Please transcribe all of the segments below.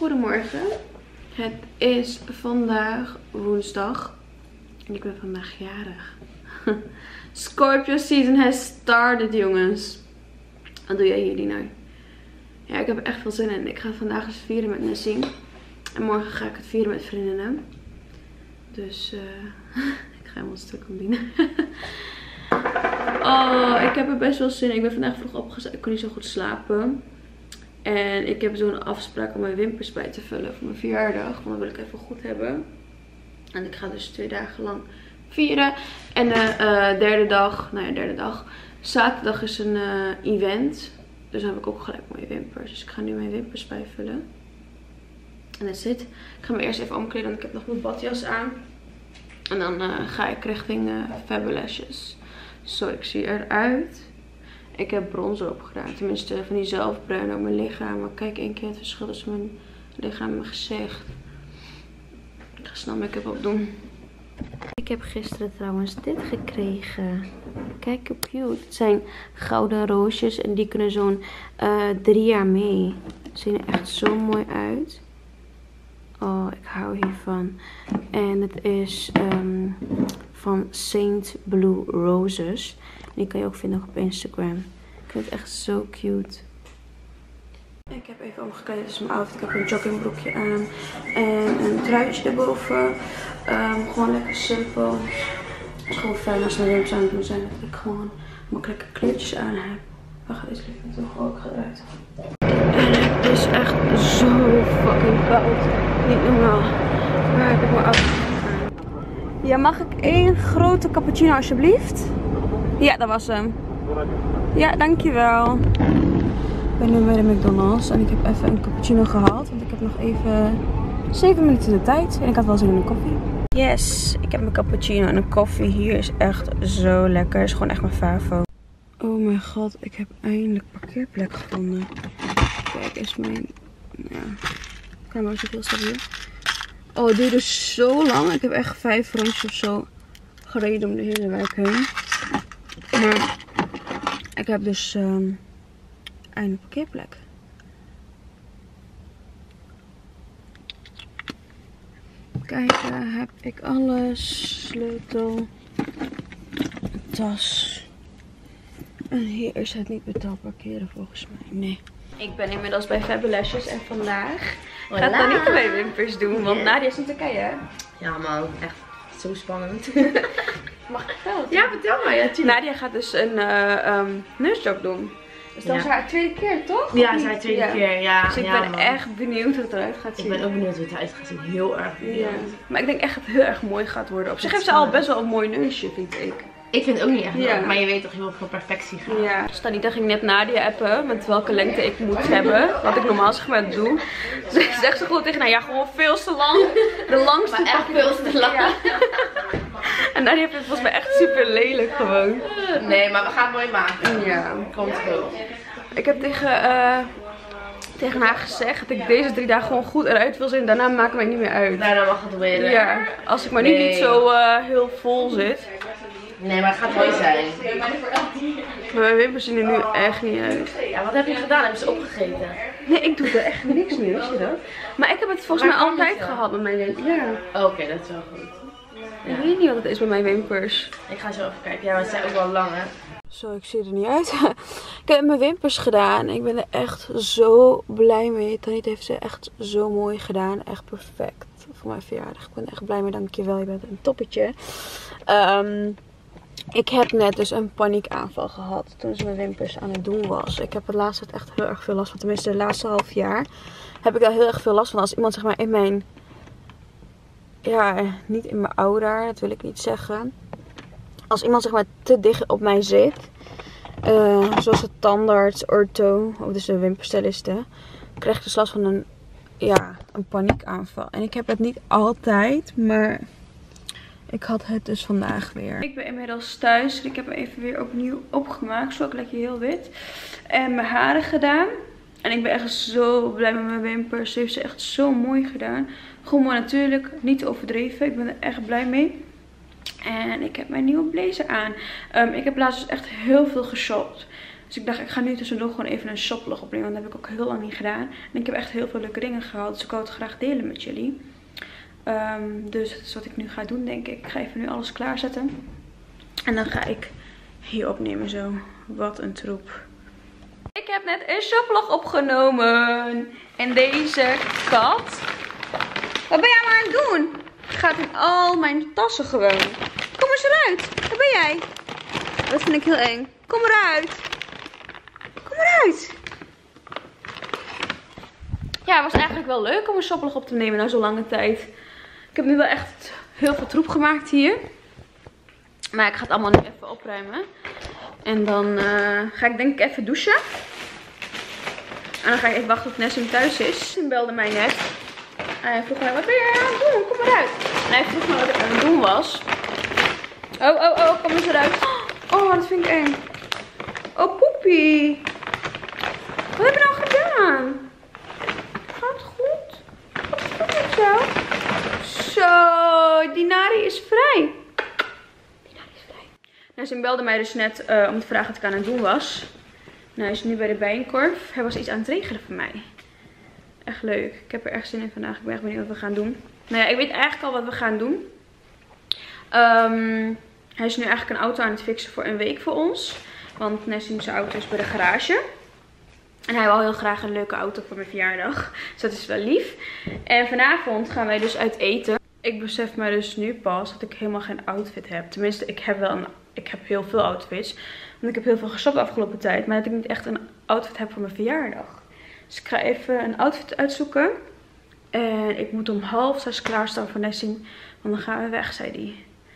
Goedemorgen. Het is vandaag woensdag. En ik ben vandaag jarig. Scorpio season has started, jongens. Wat doe jij hier, Dino? Ja, ik heb er echt veel zin in. Ik ga het vandaag eens vieren met Nessim. En morgen ga ik het vieren met vriendinnen. Dus ik ga helemaal stuk om Dino. Oh, ik heb er best wel zin in. Ik ben vandaag vroeg opgestaan. Ik kon niet zo goed slapen. En ik heb zo'n afspraak om mijn wimpers bij te vullen voor mijn verjaardag. Want dat wil ik even goed hebben. En ik ga dus 2 dagen lang vieren. En de derde dag. Zaterdag is een event. Dus dan heb ik ook gelijk mooie wimpers. Dus ik ga nu mijn wimpers bijvullen. En that's it. Ik ga me eerst even omkleden, want ik heb nog mijn badjas aan. En dan ga ik richting Fabulashes. Zo, ik zie eruit. Ik heb bronzer opgedaan. Tenminste van die zelfbruin op mijn lichaam. Maar kijk één keer het verschil tussen mijn lichaam en mijn gezicht. Ik ga snel make-up opdoen. Ik heb gisteren trouwens dit gekregen. Kijk hoe cute. Het zijn gouden roosjes. En die kunnen zo'n 3 jaar mee. Ze zien er echt zo mooi uit. Oh, ik hou hiervan. En het is van Saint Blue Roses. Die kan je ook vinden op Instagram. Ik vind het echt zo cute. Ik heb even omgekleed. Dit is mijn outfit. Ik heb een joggingbroekje aan. En een truitje erboven. Gewoon lekker simpel. Het is gewoon fijn als mijn wimpers aan het doen zijn. Dat ik gewoon makkelijke kleertjes aan heb. Wacht, deze ligt toch ook eruit. En het is echt zo fucking koud. Niet normaal. Waar heb ik mijn outfit gedaan? Ja, mag ik 1 grote cappuccino alsjeblieft? Ja, dat was hem. Ja, dankjewel. Ik ben nu bij de McDonald's en ik heb even een cappuccino gehaald. Want ik heb nog even 7 minuten de tijd. En ik had wel zin in een koffie. Yes, ik heb mijn cappuccino en een koffie. Hier is echt zo lekker. Het is gewoon echt mijn favo. Oh mijn god, ik heb eindelijk parkeerplek gevonden. Kijk, is mijn... Ja, camera is ook heel stabiel. Oh, het duurde zo lang. Ik heb echt 5 rondjes of zo gereden om de hele wijk heen. Maar ik heb dus eindelijk parkeerplek. Kijk, heb ik alles. Sleutel. Tas. En hier is het niet betaald parkeren volgens mij. Nee. Ik ben inmiddels bij Fabulashes en vandaag gaat Danique mijn wimpers doen. Want Nadia is in Turkije, hè? Ja man, echt zo spannend. Mag ik vertellen? Ja, vertel maar. Ja, Nadia gaat dus een nursejob doen. Dus dat is haar tweede keer, toch? Ja, zijn tweede keer, ja. Dus ik ben echt benieuwd hoe het eruit gaat zien. Ik ben ook benieuwd hoe het eruit gaat zien. Heel erg benieuwd. Ja. Maar ik denk echt dat het heel erg mooi gaat worden. Op zich heeft ze al best wel een mooi neusje, vind ik. Ik vind het ook niet echt leuk, maar je weet toch heel veel perfectie gaan. Ja. Stanita ging net Nadia appen met welke lengte ik moet hebben. Wat ik normaal zeg maar doe. Ze zegt ze gewoon tegen haar, ja gewoon veel te lang. De langste maar echt veel te lang. Ja. En Nadia vindt het volgens mij echt super lelijk gewoon. Nee, maar we gaan het mooi maken. Ja. Komt goed. Ik heb tegen haar gezegd dat ik deze 3 dagen gewoon goed eruit wil zien. Daarna maakt mij niet meer uit. Daarna mag het weer. Ja, als ik maar nu niet zo heel vol zit. Nee, maar het gaat mooi zijn. Maar mijn wimpers zien er nu echt niet uit. Ja, wat heb je gedaan? Hebben ze opgegeten? Nee, ik doe er echt niks mee, wist je dat? Maar ik heb het volgens mij altijd gehad met mijn wimpers. Ja. Oké, dat is wel goed. Ja. Ik weet niet wat het is met mijn wimpers. Ik ga zo even kijken. Ja, maar ze zijn ook wel lang, hè? Zo, ik zie er niet uit. Ik heb mijn wimpers gedaan. Ik ben er echt zo blij mee. Tanit heeft ze echt zo mooi gedaan. Echt perfect voor mijn verjaardag. Ik ben echt blij mee. Dankjewel. Je bent een toppetje. Ik heb net dus een paniekaanval gehad toen ze mijn wimpers aan het doen was. Ik heb de laatste tijd echt heel erg veel last van. Tenminste, de laatste half jaar heb ik daar heel erg veel last van. Als iemand zeg maar in mijn... Ja, niet in mijn aura. Dat wil ik niet zeggen. Als iemand zeg maar te dicht op mij zit. Zoals de tandarts, ortho. Of dus de wimperstylisten. Krijg ik dus last van een paniekaanval. En ik heb het niet altijd. Maar... Ik had het dus vandaag weer. Ik ben inmiddels thuis. Ik heb hem even weer opnieuw opgemaakt. Zo lekker heel wit. En mijn haren gedaan. En ik ben echt zo blij met mijn wimpers. Ze heeft ze echt zo mooi gedaan. Gewoon maar natuurlijk. Niet overdreven. Ik ben er echt blij mee. En ik heb mijn nieuwe blazer aan. Ik heb laatst dus echt heel veel geshopt. Dus ik dacht, ik ga nu tussendoor gewoon even een shoplog opnemen. Want dat heb ik ook heel lang niet gedaan. En ik heb echt heel veel leuke dingen gehaald. Dus ik wil het graag delen met jullie. Dus dat is wat ik nu ga doen, denk ik. Ik ga even nu alles klaarzetten. En dan ga ik hier opnemen zo. Wat een troep. Ik heb net een shoplog opgenomen. En deze kat. Wat ben jij maar aan het doen? Gaat in al mijn tassen gewoon. Kom eens eruit. Waar ben jij? Dat vind ik heel eng. Kom eruit. Kom eruit. Ja, het was eigenlijk wel leuk om een shoplog op te nemen na zo'n lange tijd. Ik heb nu wel echt heel veel troep gemaakt hier. Maar ik ga het allemaal nu even opruimen. En dan ga ik denk ik even douchen. En dan ga ik even wachten tot Nessim thuis is. Hij belde mij net. En hij vroeg mij, wat ben je aan het doen? Kom eruit. En hij vroeg me wat ik aan het doen was. Oh, kom eens eruit. Oh, dat vind ik eng. Oh, poepie. Wat heb je nou gedaan? Gaat het goed? Gaat het goed met jou? Zo, Dinari is vrij. Nessim belde mij dus net om te vragen wat ik aan het doen was. Nou, hij is nu bij de Bijenkorf. Hij was iets aan het regelen voor mij. Echt leuk. Ik heb er echt zin in vandaag. Ik ben echt benieuwd wat we gaan doen. Nou ja, ik weet eigenlijk al wat we gaan doen. Hij is nu eigenlijk een auto aan het fixen voor een week voor ons. Want Nessim zijn auto is bij de garage. En hij wil heel graag een leuke auto voor mijn verjaardag. Dus dat is wel lief. En vanavond gaan wij dus uit eten. Ik besef mij dus nu pas dat ik helemaal geen outfit heb. Tenminste, ik heb heel veel outfits. Want ik heb heel veel geshopt de afgelopen tijd. Maar dat ik niet echt een outfit heb voor mijn verjaardag. Dus ik ga even een outfit uitzoeken. En ik moet om 5:30 klaarstaan voor Nessim. Want dan gaan we weg, zei hij.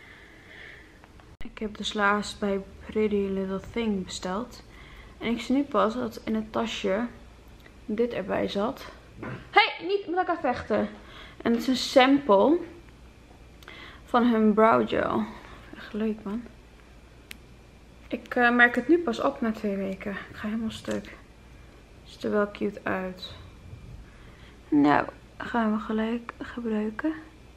Ik heb dus laatst bij Pretty Little Thing besteld. En ik zie nu pas dat in het tasje dit erbij zat. Hey, niet met elkaar vechten. En het is een sample van hun brow gel. Echt leuk, man. Ik merk het nu pas op na 2 weken. Ik ga helemaal stuk. Ziet er wel cute uit. Nou, gaan we gelijk gebruiken.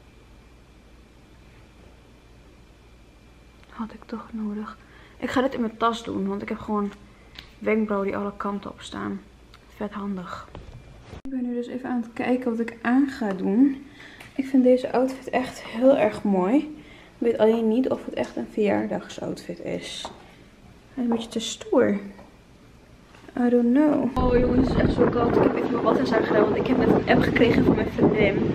Had ik toch nodig. Ik ga dit in mijn tas doen, want ik heb gewoon wenkbrauwen die alle kanten op staan. Vet handig. Ik ben nu dus even aan het kijken wat ik aan ga doen. Ik vind deze outfit echt heel erg mooi. Ik weet alleen niet of het echt een verjaardagsoutfit is. Hij is een beetje te stoer. I don't know. Oh jongens, het is echt zo koud. Ik heb even mijn badhuis gedaan, want ik heb net een app gekregen van mijn vriendin.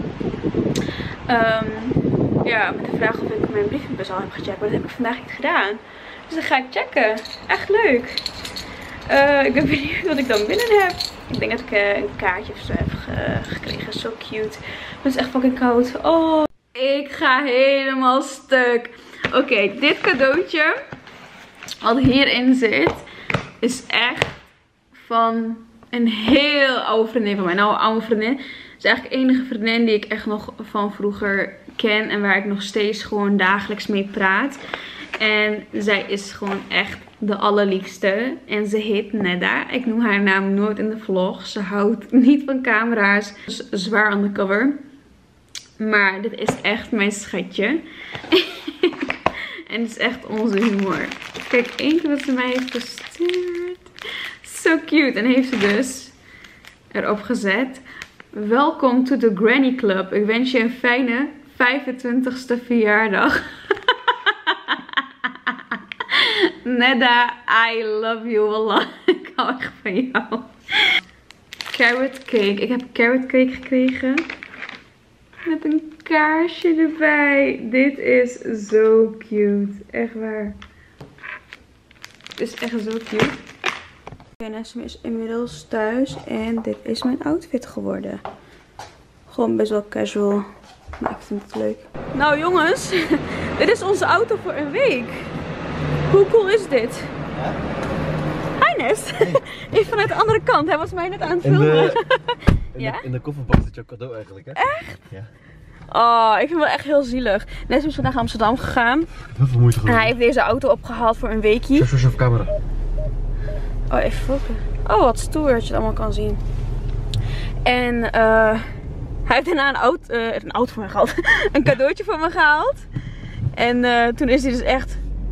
Ja, met de vraag of ik mijn brievenbus al heb gecheckt. Maar dat heb ik vandaag niet gedaan. Dus dan ga ik checken. Echt leuk. Ik ben benieuwd wat ik dan binnen heb. Ik denk dat ik een kaartje of zo heb gekregen. Zo cute. Maar het is echt fucking koud. Oh, ik ga helemaal stuk. Oké, dit cadeautje wat hierin zit is echt van een heel oude vriendin van mij. Nou, een oude vriendin. Het is eigenlijk de enige vriendin die ik echt nog van vroeger ken. En waar ik nog steeds gewoon dagelijks mee praat. En zij is gewoon echt de allerliefste. En ze heet Nedda. Ik noem haar naam nooit in de vlog. Ze houdt niet van camera's. Dus zwaar undercover. Maar dit is echt mijn schatje. En het is echt onze humor. Kijk, één keer wat ze mij heeft gestuurd. Zo cute. En heeft ze dus erop gezet. Welkom to the Granny Club. Ik wens je een fijne 25ste verjaardag. Nedda, I love you. Wallah. Ik hou echt van jou. Carrot cake. Ik heb carrot cake gekregen. Met een kaarsje erbij. Dit is zo cute. Echt waar. Het is echt zo cute. Nessim is inmiddels thuis. En dit is mijn outfit geworden. Gewoon best wel casual. Maar ik vind het leuk. Nou jongens. Dit is onze auto voor een week. Hoe cool is dit? Ja? Hi Nes. Hey. Even vanuit de andere kant. Hij was mij net aan het filmen. In de kofferbak zit jouw cadeau eigenlijk, hè? Echt? Ja. Oh, ik vind het wel echt heel zielig. Nessim is vandaag naar Amsterdam gegaan. Heel veel moeite gedaan. En hij heeft deze auto opgehaald voor een weekje. Zo op camera. Oh, even focussen. Oh, wat stoer dat je het allemaal kan zien. En hij heeft daarna een auto voor me gehaald. Een cadeautje voor me gehaald. En toen is hij dus echt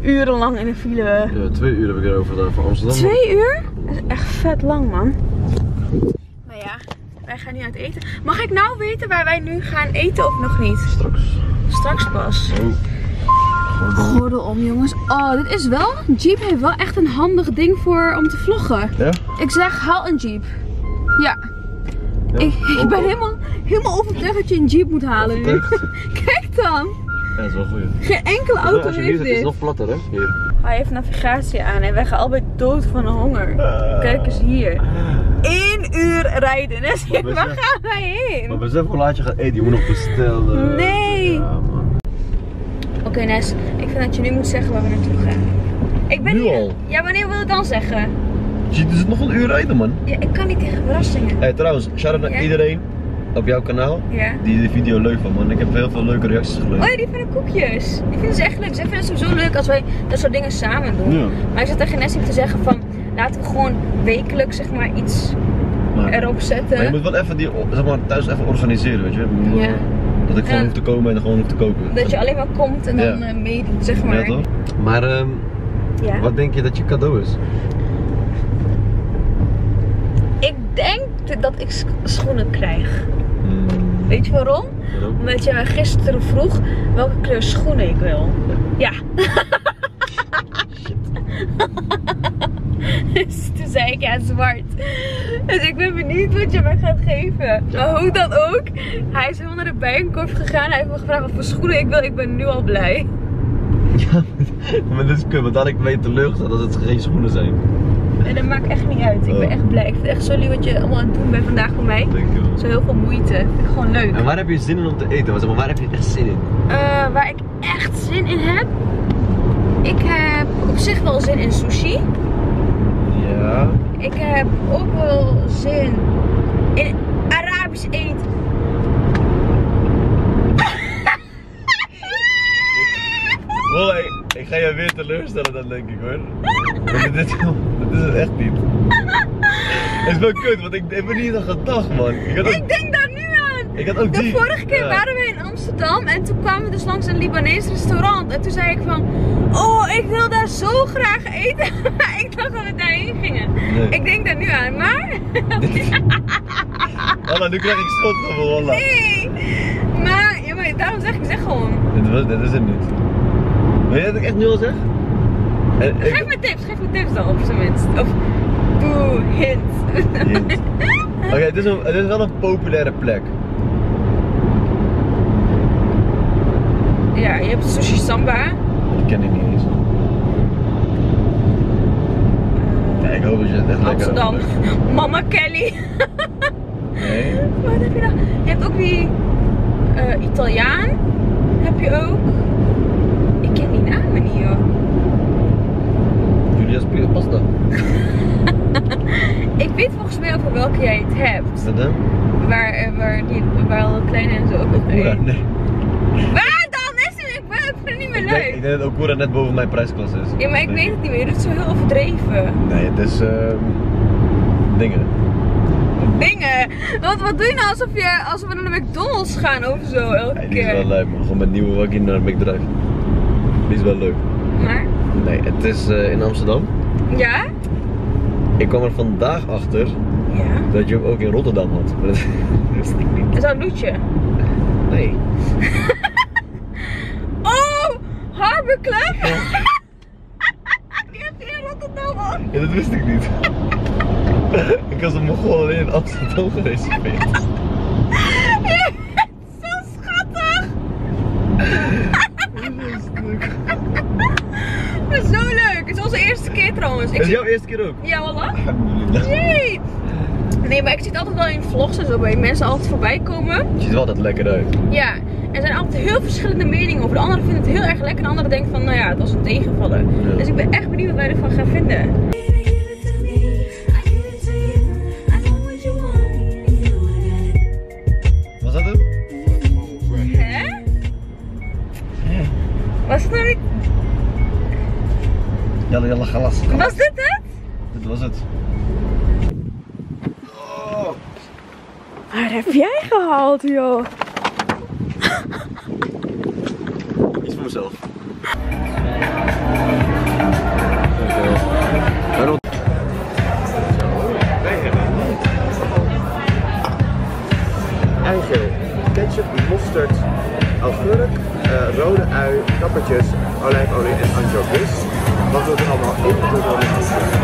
urenlang in de file. Ja, 2 uur heb ik erover gedaan van Amsterdam. 2 uur? Dat is echt vet lang, man. Maar ja, wij gaan nu uit eten. Mag ik nou weten waar wij nu gaan eten of nog niet? Straks pas. Gordel om, jongens. Oh, dit is wel... Jeep heeft wel echt een handig ding voor om te vloggen. Ja? Ik zeg, haal een Jeep. Ja. Ik ben helemaal overtuigd dat je een Jeep moet halen nu. Kijk dan. Ja, dat is wel goed. Geen enkele auto heeft dit. Het is nog platter, hè? Hier. Hij heeft navigatie aan en wij gaan allebei dood van de honger. Kijk eens hier. 1 uur rijden. Dus waar gaan wij heen? Maar besef hoe laat je gaat eten. Je moet nog bestellen. Nee. Ja, man. Oké, Nes. Ik vind dat je nu moet zeggen waar we naartoe gaan. Ik ben Nu hier. al? Ja, wanneer wil je het dan zeggen? Je zit nog 1 uur rijden, man. Ja, ik kan niet tegen verrassingen. Hey, trouwens, shout-out naar iedereen op jouw kanaal Ja. die de video leuk vond, man. Ik heb heel veel leuke reacties gelezen. Oh ja, die vinden koekjes. Die vinden ze echt leuk. Zij vinden het sowieso leuk als wij dat soort dingen samen doen. Ja. Maar ik zat tegen Nessie te zeggen van, laten we gewoon wekelijks zeg maar iets erop zetten. Maar je moet wel even die, zeg maar, thuis even organiseren, weet je. Ja. Dat ik gewoon hoef te komen en gewoon hoef te koken. Dat je alleen maar komt en dan meedoet, zeg maar. Ja, toch? Maar wat denk je dat je cadeau is? Ik denk dat ik schoenen krijg. Weet je waarom? Waarom? Omdat je mij gisteren vroeg welke kleur schoenen ik wil. Ja. Dus toen zei ik ja, zwart. Dus ik ben benieuwd wat je mij gaat geven. Maar hoe dan ook, hij is helemaal naar de bijenkorf gegaan. Hij heeft me gevraagd wat voor schoenen ik wil. Ik ben nu al blij. Ja, maar dit is kut, want dan had ik mee teleurgesteld als het geen schoenen zijn. En dat maakt echt niet uit. Ik ben echt blij. Ik vind het echt zo lief wat je allemaal aan het doen bent vandaag voor mij. Dankjewel. Zo heel veel moeite. Vind ik gewoon leuk. En waar heb je zin in om te eten? Maar waar heb je echt zin in? Waar ik echt zin in heb? Ik heb op zich wel zin in sushi. Ja. Ik heb ook wel zin in Arabisch eten. Hoi, ik ga je weer teleurstellen dan denk ik hoor. Want dit is het echt niet. Het is wel kut, want ik heb er niet aan gedacht man. Ik denk daar nu aan. Ik had ook de vorige keer waren we in Amsterdam en toen kwamen we dus langs een Libanees restaurant. En toen zei ik van, oh ik wil daar zo graag eten. Maar ik dacht dat we daarheen gingen. Nee. Ik denk daar nu aan, maar... Wallah, nu krijg ik schuldgevoel, wallah. Nee. Maar, ja, maar daarom zeg gewoon. Dit is het niet. Wil je dat ik echt nu al zeg? Geef me tips dan op zijn minst. Of doe hint. Oké, het is wel een populaire plek. Ja, je hebt Sushi Samba. Die ken ik niet eens. Ja, ik hoop dat je het echt lekker Amsterdam. Mama Kelly. Nee. Wat heb je nog? Je hebt ook die Italiaan. Heb je ook. Ik ken die namen niet joh. Julia's pasta. Ik weet volgens mij over welke jij het hebt. Wat dan? Waar al kleine en zo ook nog Okura, heen. nee. Waar dan? Ik vind het niet meer leuk. Ik denk dat Okura net boven mijn prijsklasse is. Ja, maar ik weet het niet meer. Je doet het zo heel overdreven. Nee, het is dingen. Dingen? Wat doe je nou alsof we naar de McDonald's gaan of zo elke Nee, die is keer? wel leuk, man. Gewoon met nieuwe waggie naar McDrive. Die is wel leuk. Maar? Nee, het is in Amsterdam. Ja? Ik kwam er vandaag achter Ja. dat je hem ook in Rotterdam had. Maar dat wist ik niet. Is dat een loetje? Nee. Oh! Harbor Club? Die heb je in Rotterdam al. Ja, dat wist ik niet. Ik was op Mongool alleen in Amsterdam gereserveerd. Je bent zo schattig! Maar zo leuk! Het is onze eerste keer trouwens. Dat is jouw eerste keer ook? Ja, wallah. Alhamdulillah. Jee! Nee, maar ik zie het altijd wel in vlogs en zo bij mensen altijd voorbij komen. Het ziet er altijd lekker uit. Ja, er zijn altijd heel verschillende meningen over. De anderen vinden het heel erg lekker en de anderen denken van, nou ja, het was een tegenvaller. Ja. Dus ik ben echt benieuwd wat wij ervan gaan vinden. Was dat het? Hè? Was het nou niet... Jalla galas. Was dit het? Dit was het. Waar heb jij gehaald, joh? Iets voor mezelf. Wij hebben eigeel, ketchup, mosterd, augurk, rode ui, kappertjes, olijfolie en anchovies. Wat we er allemaal in doen.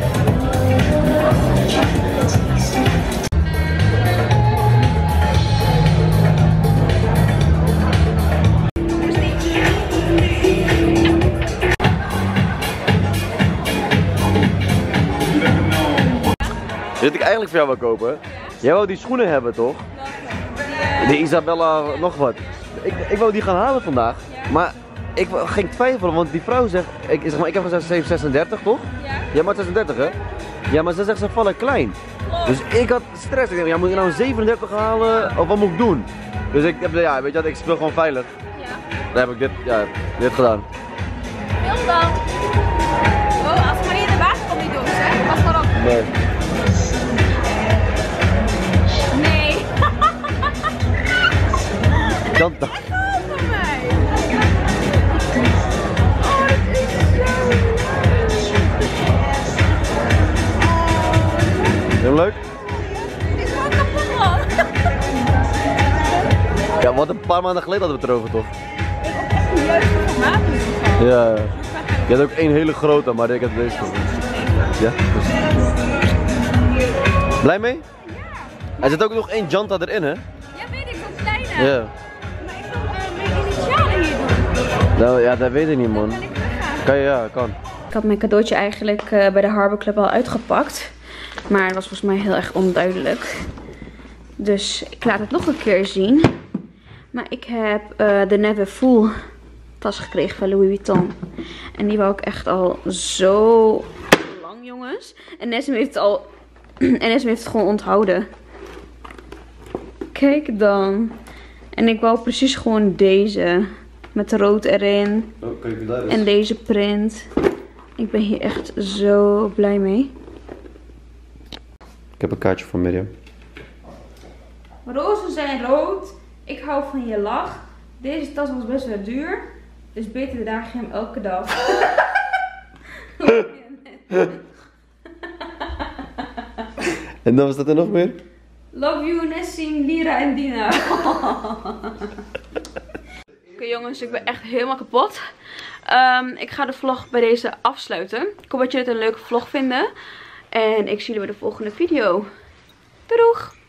Dit ik eigenlijk voor jou wil kopen. Jij wou die schoenen hebben toch? Die Isabella nog wat. Ik wou die gaan halen vandaag. Maar ik ging twijfelen, want die vrouw zegt, ik heb gezegd 36 toch? Ja. Jij maakt 36 hè? Ja, maar ze zegt ze vallen klein. Dus ik had stress. Ik dacht, ja, moet ik nou een 37 halen of wat moet ik doen? Dus ik heb, ja, weet je wat, ik speel gewoon veilig. Ja. Dan heb ik dit gedaan. Heel dan. Oh, als Marie in de wagen komt niet doen, hè? Wacht maar op. Nee. Nee. Dan Van mij. Oh, dit is zo leuk. heel leuk. Het is gewoon kapot, man. Ja, wat een paar maanden geleden hadden we het erover toch? De juiste formaat is het gewoon. Ja. Je hebt ook één hele grote, maar ik heb deze toch. Ja? Dus. Blij mee? Ja. Er zit ook nog één Janta erin hè? Ja, weet ik, zo'n kleine. Ja. Maar ik wil mijn initialen hier doen. Nou, ja, dat weet ik niet man. Kan ik weggaan? Kan je, ja, kan. Ik had mijn cadeautje eigenlijk bij de Harbor Club al uitgepakt. Maar het was volgens mij heel erg onduidelijk. Dus ik laat het nog een keer zien. Maar ik heb de Never Full tas gekregen van Louis Vuitton. En die wou ik echt al zo lang, jongens. En Nessim heeft het al... en Nessim heeft het gewoon onthouden. Kijk dan. En ik wou precies gewoon deze. Met rood erin. Oh, kan je daar En deze print. Ik ben hier echt zo blij mee. Ik heb een kaartje voor Mirjam. Rozen zijn rood. Ik hou van je lach. Deze tas was best wel duur. Dus beter draag je hem elke dag. En dan was dat er nog meer? Love you, Nessim, Lira en Dina. Oké jongens, ik ben echt helemaal kapot. Ik ga de vlog bij deze afsluiten. Ik hoop dat jullie het een leuke vlog vinden. En ik zie jullie bij de volgende video. Doei doeg!